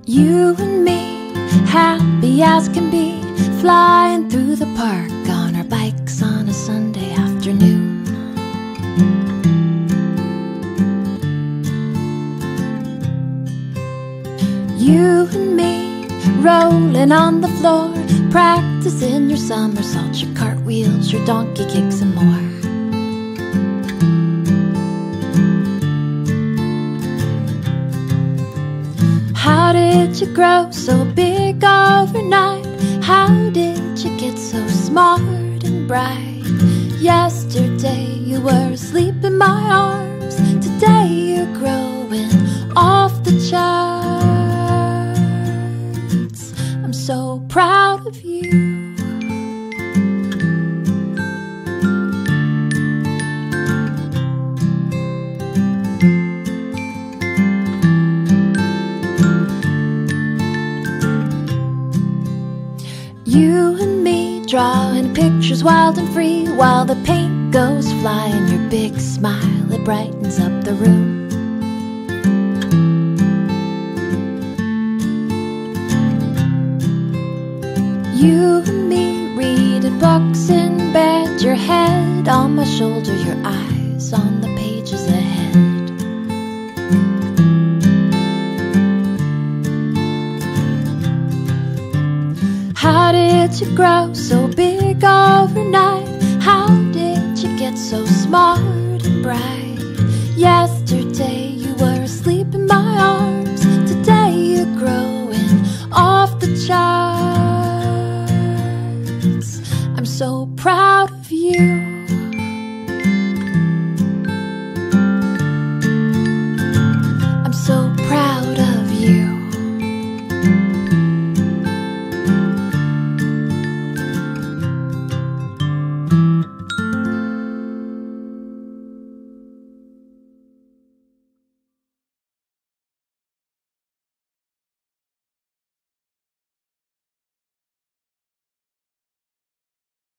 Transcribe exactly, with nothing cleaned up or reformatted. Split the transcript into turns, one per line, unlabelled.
You and me, happy as can be, flying through the park on our bikes on a Sunday afternoon. You and me, rolling on the floor, practicing your somersaults, your cartwheels, your donkey kicks and more. How did you grow so big overnight? How did you get so smart and bright? Yesterday you were asleep in my arms. Today you're growing off the charts. I'm so proud of you. You and me drawing pictures wild and free, while the paint goes flying. Your big smile, it brightens up the room. You and me reading books in bed, your head on my shoulder, your eyes on the pages ahead. How did you grow so big overnight? How did you get so smart and bright? Yesterday